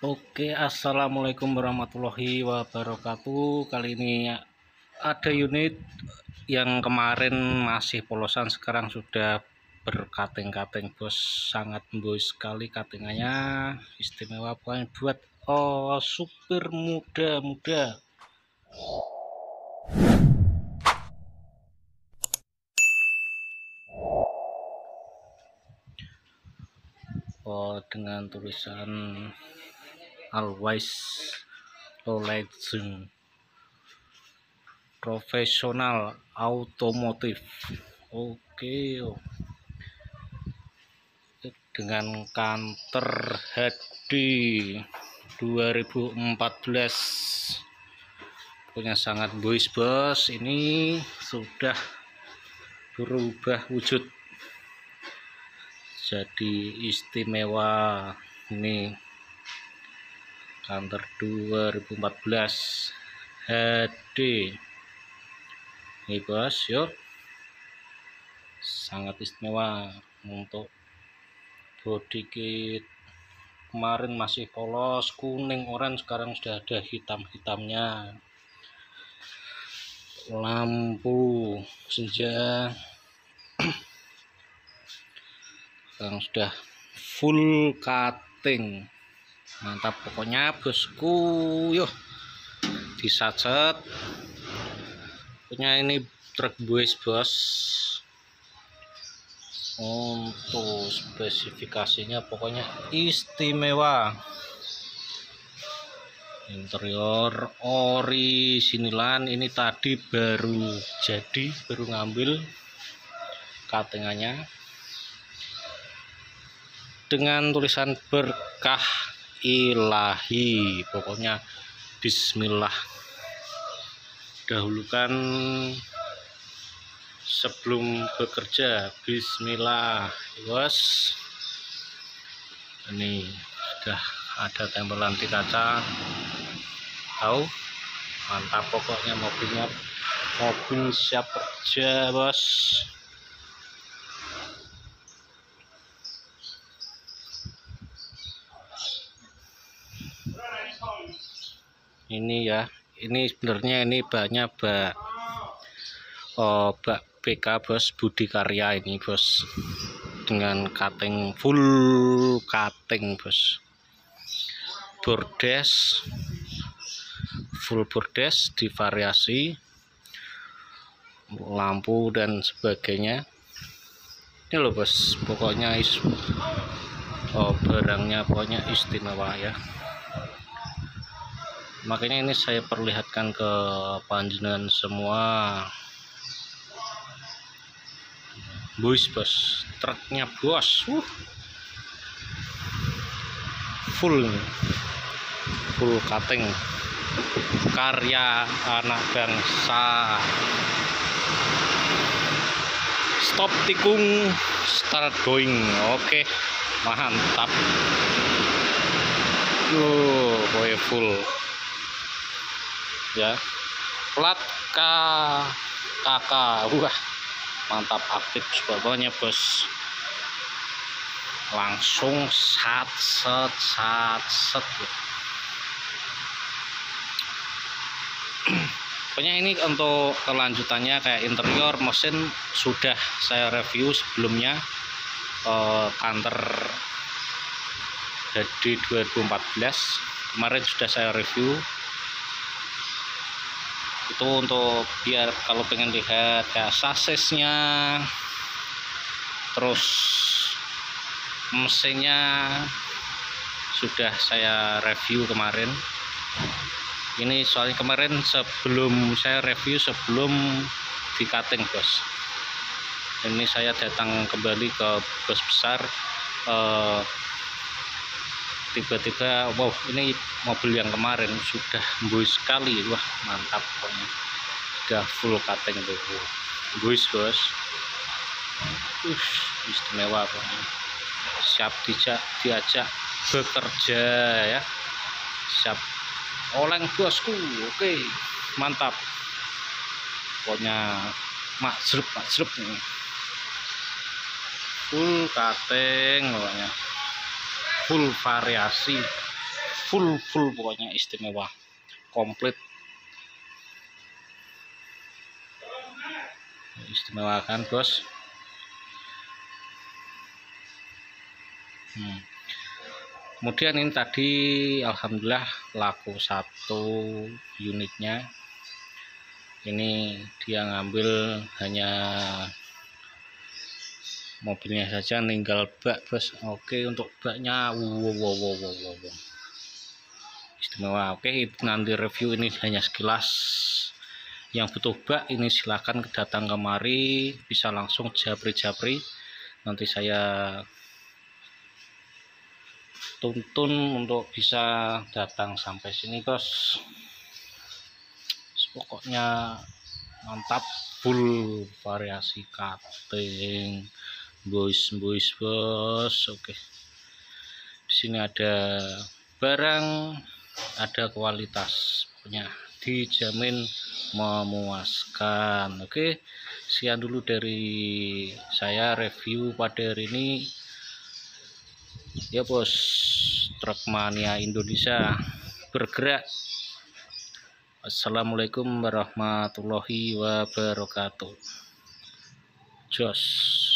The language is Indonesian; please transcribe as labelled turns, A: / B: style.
A: Oke, assalamualaikum warahmatullahi wabarakatuh. Kali ini ada unit yang kemarin masih polosan, sekarang sudah berkating-kating bos. Sangat boys sekali katingannya, istimewa pokoknya buat supir muda-muda. Dengan tulisan Always Legend Profesional Automotif. Oke, dengan kanter HD 2014, punya sangat boys bos. Ini sudah berubah wujud jadi istimewa. Ini kanter 2014 HD ini bos, yuk, sangat istimewa. Untuk body kit kemarin masih polos kuning orange, sekarang sudah ada hitam-hitamnya. Lampu senja sekarang sudah full cutting, mantap pokoknya bosku. Yuk disacet, pokoknya ini truk boys bos. Untuk spesifikasinya pokoknya istimewa. Interior orisinilan, ini tadi baru jadi, baru ngambil cuttingannya dengan tulisan berkah ilahi. Pokoknya bismillah dahulukan sebelum bekerja, bismillah bos. Ini sudah ada tempel anti kaca, tahu, mantap pokoknya. Mobil siap kerja bos. Ini ya, ini sebenarnya ini baknya bak BK bos, Budi Karya ini bos, dengan cutting full cutting bos. Bordes full bordes divariasi, lampu dan sebagainya. Ini loh bos, pokoknya barangnya pokoknya istimewa ya. Makanya ini saya perlihatkan ke panjenengan semua boys bos. Truknya bos, full cutting, karya anak bangsa. Stop tikung, start going. Oke, mantap. Boy full ya, plat KK, wah mantap, aktif pokoknya bos. Langsung sat pokoknya. Ini untuk kelanjutannya kayak interior mesin sudah saya review sebelumnya. Kanter HD 2014 kemarin sudah saya review. Itu untuk biar kalau pengen lihat kayak sasisnya, terus mesinnya sudah saya review kemarin. Ini soalnya kemarin sebelum saya review, sebelum di cutting bos, ini saya datang kembali ke bos besar. Tiba-tiba wow, ini mobil yang kemarin sudah boys sekali, wah mantap pokoknya. Sudah full cutting tuh boys bos. Istimewa pokoknya, siap diajak bekerja ya, siap oleng bosku. Oke, mantap pokoknya, majrep nih. Full cutting pokoknya, full variasi, full pokoknya istimewa, komplit, istimewa kan bos. Kemudian ini tadi alhamdulillah laku 1 unitnya. Ini dia ngambil hanya mobilnya saja, tinggal bak bos. Oke, untuk baknya wow. Istimewa. Oke, nanti review ini hanya sekilas. Yang butuh bak ini silahkan datang kemari, bisa langsung japri. Nanti saya tuntun untuk bisa datang sampai sini bos. Pokoknya mantap, full variasi cutting boys bos. Oke, di sini ada barang, ada kualitas, pokoknya dijamin memuaskan. Oke, sekian dulu dari saya review pada hari ini ya bos. Trukmania Indonesia bergerak. Assalamualaikum warahmatullahi wabarakatuh. Jos.